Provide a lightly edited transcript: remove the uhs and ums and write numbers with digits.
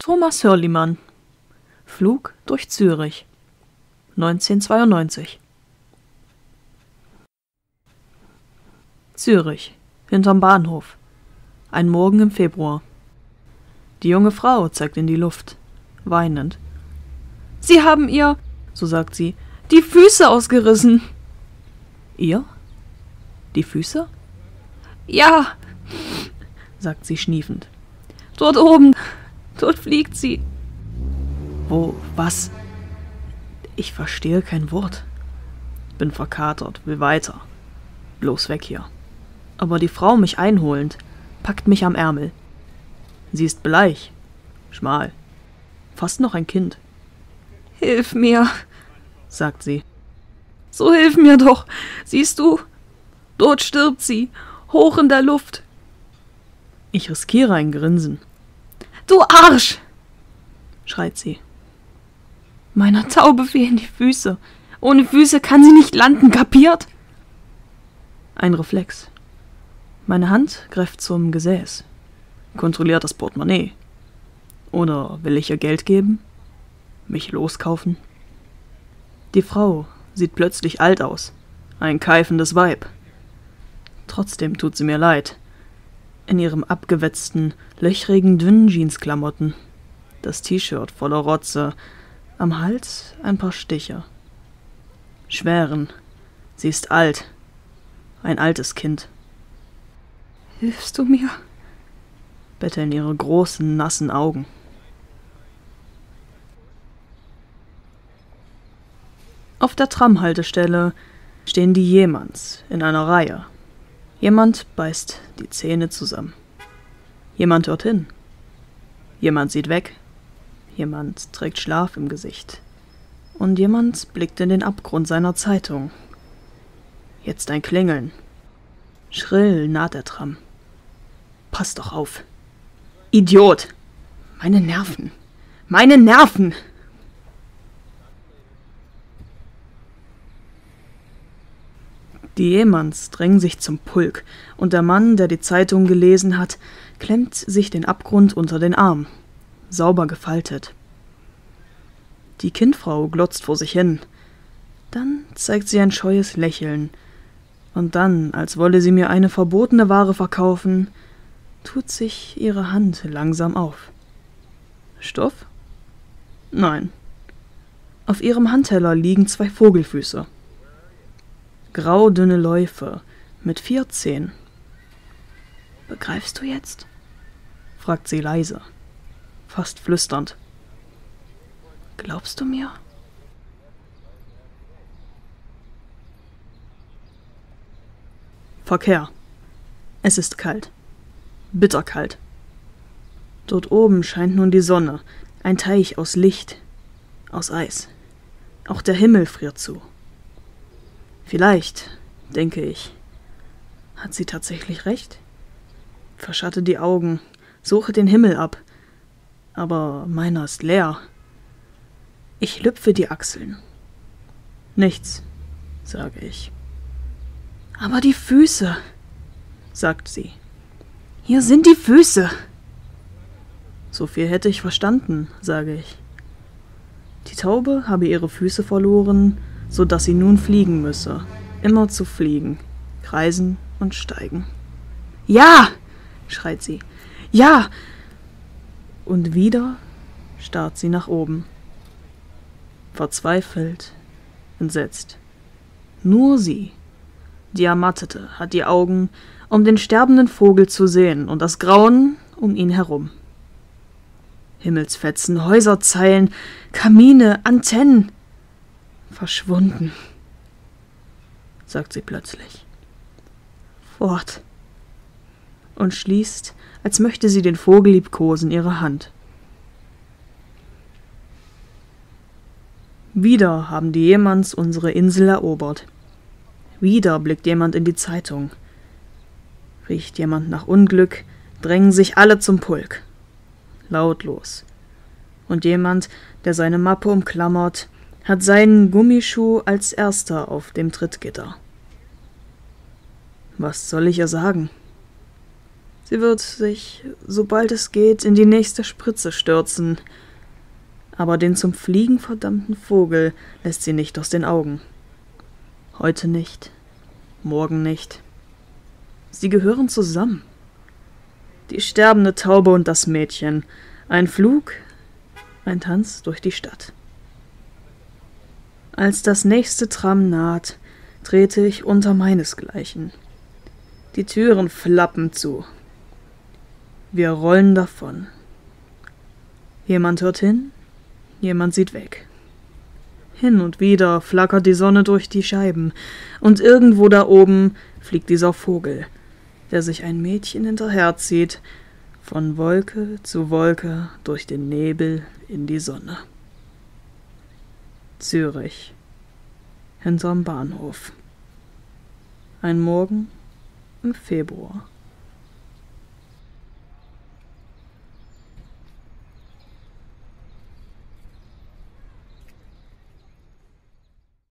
Thomas Hörlimann. Flug durch Zürich 1992. Zürich, hinterm Bahnhof. Ein Morgen im Februar. Die junge Frau zeigt in die Luft, weinend. »Sie haben ihr«, so sagt sie, »die Füße ausgerissen.« »Ihr? Die Füße?« »Ja«, sagt sie schniefend. »Dort oben, dort fliegt sie.« »Wo, was?« Ich verstehe kein Wort. Bin verkatert, will weiter. Bloß weg hier. Aber die Frau, mich einholend, packt mich am Ärmel. Sie ist bleich, schmal, fast noch ein Kind. »Hilf mir«, sagt sie. »So hilf mir doch, siehst du? Dort stirbt sie, hoch in der Luft.« Ich riskiere ein Grinsen. »Du Arsch«, schreit sie. »Meiner Taube fehlen die Füße. Ohne Füße kann sie nicht landen, kapiert?« Ein Reflex. Meine Hand greift zum Gesäß, kontrolliert das Portemonnaie. Oder will ich ihr Geld geben? Mich loskaufen? Die Frau sieht plötzlich alt aus, ein keifendes Weib. Trotzdem tut sie mir leid. In ihrem abgewetzten, löchrigen, dünnen Jeansklamotten, das T-Shirt voller Rotze, am Hals ein paar Stiche. Schweren, sie ist alt, ein altes Kind. »Hilfst du mir?« betteln ihre großen, nassen Augen. Auf der Tramhaltestelle stehen die Jemanns in einer Reihe. Jemand beißt die Zähne zusammen. Jemand hört hin. Jemand sieht weg. Jemand trägt Schlaf im Gesicht. Und jemand blickt in den Abgrund seiner Zeitung. Jetzt ein Klingeln. Schrill naht der Tram. Pass doch auf. Idiot! Meine Nerven! Meine Nerven! Die Jemanns drängen sich zum Pulk, und der Mann, der die Zeitung gelesen hat, klemmt sich den Abgrund unter den Arm, sauber gefaltet. Die Kindfrau glotzt vor sich hin. Dann zeigt sie ein scheues Lächeln. Und dann, als wolle sie mir eine verbotene Ware verkaufen, tut sich ihre Hand langsam auf. Stoff? Nein. Auf ihrem Handteller liegen 2 Vogelfüße. Graudünne Läufe mit 4 Zehen. »Begreifst du jetzt?« fragt sie leise, fast flüsternd. »Glaubst du mir?« Verkehr. Es ist kalt. Bitterkalt. Dort oben scheint nun die Sonne, ein Teich aus Licht, aus Eis. Auch der Himmel friert zu. Vielleicht, denke ich, hat sie tatsächlich recht? Verschatte die Augen, suche den Himmel ab, aber meiner ist leer. Ich lüpfe die Achseln. Nichts, sage ich. »Aber die Füße«, sagt sie. »Hier sind die Füße.« So viel hätte ich verstanden, sage ich. Die Taube habe ihre Füße verloren, so dass sie nun fliegen müsse, immer zu fliegen, kreisen und steigen. »Ja«, schreit sie, »ja!« Und wieder starrt sie nach oben. Verzweifelt, entsetzt. Nur sie, die Ermattete, hat die Augen, um den sterbenden Vogel zu sehen und das Grauen um ihn herum. Himmelsfetzen, Häuserzeilen, Kamine, Antennen. Verschwunden, sagt sie plötzlich. Fort. Und schließt, als möchte sie den Vogel liebkosen, ihre Hand. Wieder haben die Jemanns unsere Insel erobert. Wieder blickt jemand in die Zeitung. Riecht jemand nach Unglück, drängen sich alle zum Pulk. Lautlos. Und jemand, der seine Mappe umklammert, hat seinen Gummischuh als erster auf dem Trittgitter. Was soll ich ihr sagen? Sie wird sich, sobald es geht, in die nächste Spritze stürzen. Aber den zum Fliegen verdammten Vogel lässt sie nicht aus den Augen. Heute nicht, morgen nicht. Sie gehören zusammen. Die sterbende Taube und das Mädchen. Ein Flug, ein Tanz durch die Stadt. Als das nächste Tram naht, trete ich unter meinesgleichen. Die Türen flappen zu. Wir rollen davon. Jemand hört hin, jemand sieht weg. Hin und wieder flackert die Sonne durch die Scheiben, und irgendwo da oben fliegt dieser Vogel, der sich ein Mädchen hinterherzieht, von Wolke zu Wolke durch den Nebel in die Sonne. Zürich, hinterm Bahnhof. Ein Morgen im Februar.